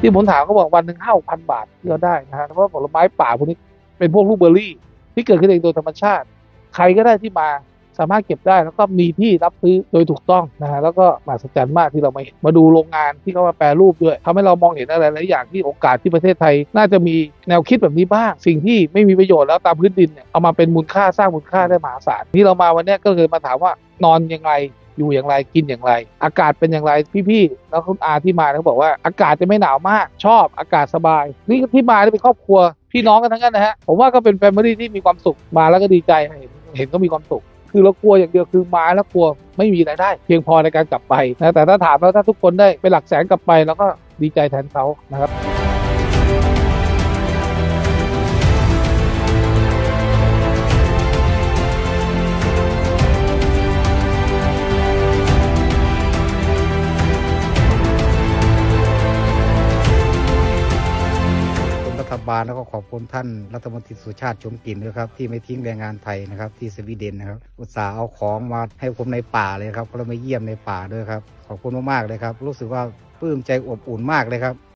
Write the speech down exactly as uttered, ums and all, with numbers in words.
ที่ผมถามเขาบอกวันหนึ่งห้าพันบาทที่เราได้นะฮะเพราะผลไม้ป่าพวกนี้เป็นพวกลูกเบอร์รี่ที่เกิดขึ้นเองโดยธรรมชาติใครก็ได้ที่มาสามารถเก็บได้แล้วก็มีที่รับซื้อโดยถูกต้องนะฮะแล้วก็มหัศจรรย์มากที่เรามาเห็นมาดูโรงงานที่เขามาแปรรูปด้วยทำให้เรามองเห็นอะไรหลายอย่างที่โอกาสที่ประเทศไทยน่าจะมีแนวคิดแบบนี้บ้างสิ่งที่ไม่มีประโยชน์แล้วตามพื้นดินเนี่ยเอามาเป็นมูลค่าสร้างมูลค่าได้มหาศาลที่เรามาวันนี้ก็เลยมาถามว่านอนยังไงอยู่อย่างไรกินอย่างไรอากาศเป็นอย่างไรพี่ๆแล้วคุณอาที่มาเขาบอกว่าอากาศจะไม่หนาวมากชอบอากาศสบายนี่ที่มาเป็นครอบครัวพี่น้องกันทั้งนั้นนะฮะผมว่าก็เป็นแฟมิลี่ที่มีความสุขมาแล้วก็ดีใจเห็นเห็นก็มีความสุขคือเรากลัวอย่างเดียวคือมาแล้วกลัวไม่มีรายได้เพียงพอในการกลับไปนะแต่ถ้าถามแล้วถ้าทุกคนได้เป็นหลักแสนกลับไปแล้วก็ดีใจแทนเขานะครับรัฐบาลแล้วก็ขอบคุณท่านรัฐมนตรีสุชาติชมกลิ่นด้วยครับที่ไม่ทิ้งแรงงานไทยนะครับที่สวีเดนนะครับอุตส่าห์เอาของมาให้ผมในป่าเลยครับก็เลยมาเยี่ยมในป่าด้วยครับขอบคุณมากๆเลยครับรู้สึกว่าปลื้มใจอบอุ่นมากเลยครับ